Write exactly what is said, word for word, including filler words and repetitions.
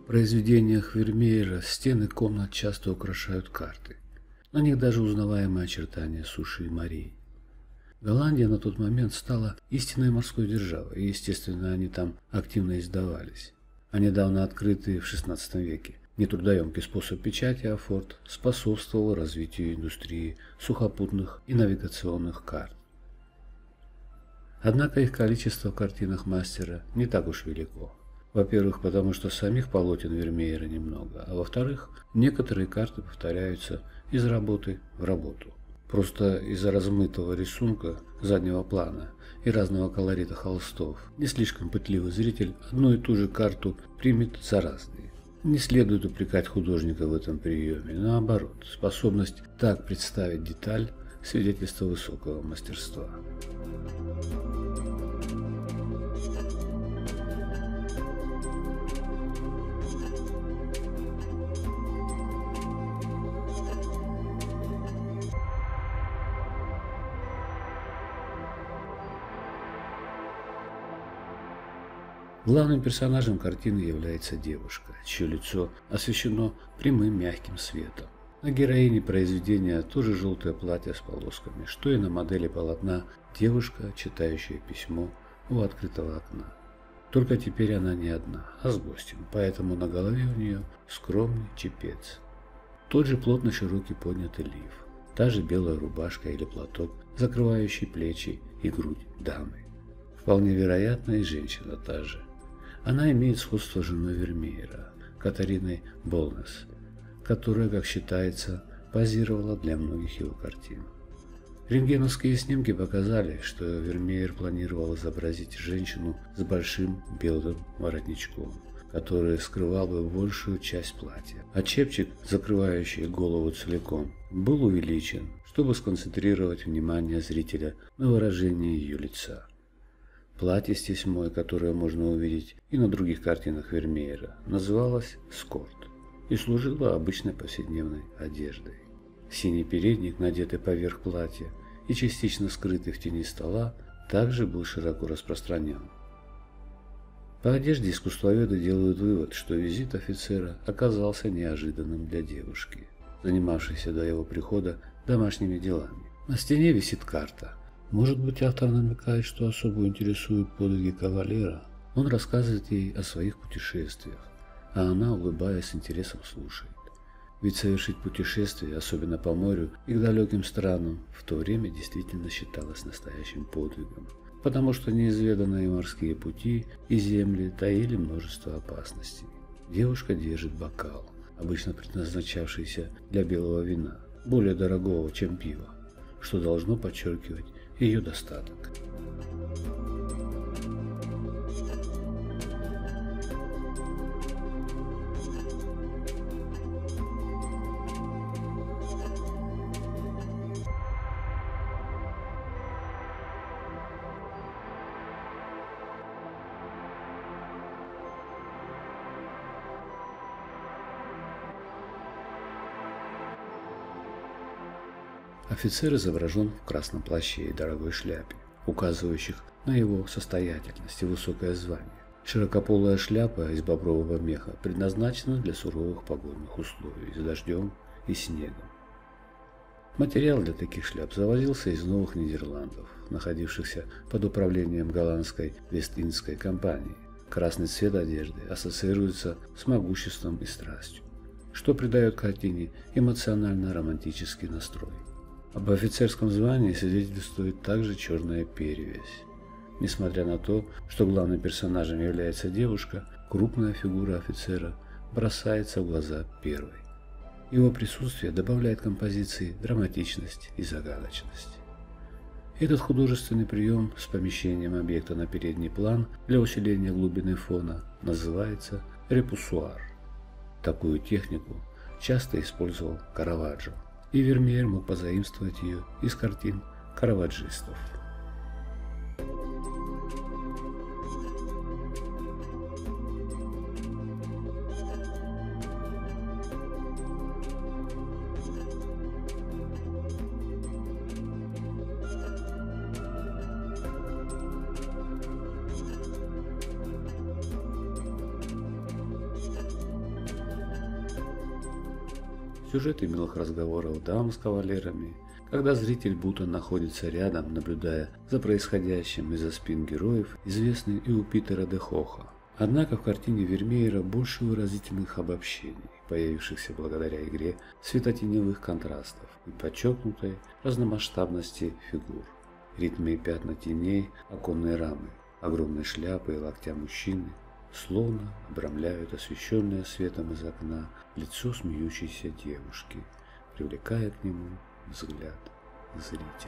В произведениях Вермеера стены комнат часто украшают карты. На них даже узнаваемые очертания суши и морей. Голландия на тот момент стала истинной морской державой, и, естественно, они там активно издавались. А недавно открытый в шестнадцатом веке нетрудоемкий способ печати афорт способствовал развитию индустрии сухопутных и навигационных карт. Однако их количество в картинах мастера не так уж велико. Во-первых, потому что самих полотен Вермеера немного, а во-вторых, некоторые карты повторяются из работы в работу. Просто из-за размытого рисунка заднего плана и разного колорита холстов не слишком пытливый зритель одну и ту же карту примет за разные. Не следует упрекать художника в этом приеме, наоборот, способность так представить деталь – свидетельство высокого мастерства. Главным персонажем картины является девушка, чье лицо освещено прямым мягким светом. На героине произведения тоже желтое платье с полосками, что и на модели полотна девушка, читающая письмо у открытого окна. Только теперь она не одна, а с гостем, поэтому на голове у нее скромный чепец. Тот же плотно широкий поднятый лиф, та же белая рубашка или платок, закрывающий плечи и грудь дамы. Вполне вероятно, и женщина та же. Она имеет сходство с женой Вермеера, Катариной Болнес, которая, как считается, позировала для многих его картин. Рентгеновские снимки показали, что Вермеер планировал изобразить женщину с большим белым воротничком, который скрывал бы большую часть платья, а чепчик, закрывающий голову целиком, был увеличен, чтобы сконцентрировать внимание зрителя на выражении ее лица. Платье с тесьмой, которое можно увидеть и на других картинах Вермеера, называлось скорт и служило обычной повседневной одеждой. Синий передник, надетый поверх платья и частично скрытый в тени стола, также был широко распространен. По одежде искусствоведы делают вывод, что визит офицера оказался неожиданным для девушки, занимавшейся до его прихода домашними делами. На стене висит карта. Может быть, автор намекает, что особо интересует подвиги кавалера. Он рассказывает ей о своих путешествиях, а она, улыбаясь, с интересом слушает. Ведь совершить путешествие, особенно по морю и к далеким странам, в то время действительно считалось настоящим подвигом, потому что неизведанные морские пути и земли таили множество опасностей. Девушка держит бокал, обычно предназначавшийся для белого вина, более дорогого, чем пиво, что должно подчеркивать ее достаток. Офицер изображен в красном плаще и дорогой шляпе, указывающих на его состоятельность и высокое звание. Широкополая шляпа из бобрового меха предназначена для суровых погодных условий с дождем и снегом. Материал для таких шляп завозился из Новых Нидерландов, находившихся под управлением голландской Вест-Индской компании. Красный цвет одежды ассоциируется с могуществом и страстью, что придает картине эмоционально-романтический настрой. Об офицерском звании свидетельствует также черная перевязь. Несмотря на то, что главным персонажем является девушка, крупная фигура офицера бросается в глаза первой. Его присутствие добавляет композиции драматичность и загадочность. Этот художественный прием с помещением объекта на передний план для усиления глубины фона называется репуссуар. Такую технику часто использовал Караваджо, и Вермеер мог позаимствовать ее из картин караваджистов. сюжеты милых разговоров дам с кавалерами, когда зритель будто находится рядом, наблюдая за происходящим из-за спин героев, известны и у Питера де Хоха. Однако в картине Вермеера больше выразительных обобщений, появившихся благодаря игре светотеневых контрастов и подчеркнутой разномасштабности фигур. Ритмы и пятна теней, оконной рамы, огромной шляпы и локтя мужчины словно обрамляют освещенное светом из окна лицо смеющейся девушки, привлекая к нему взгляд зрителя.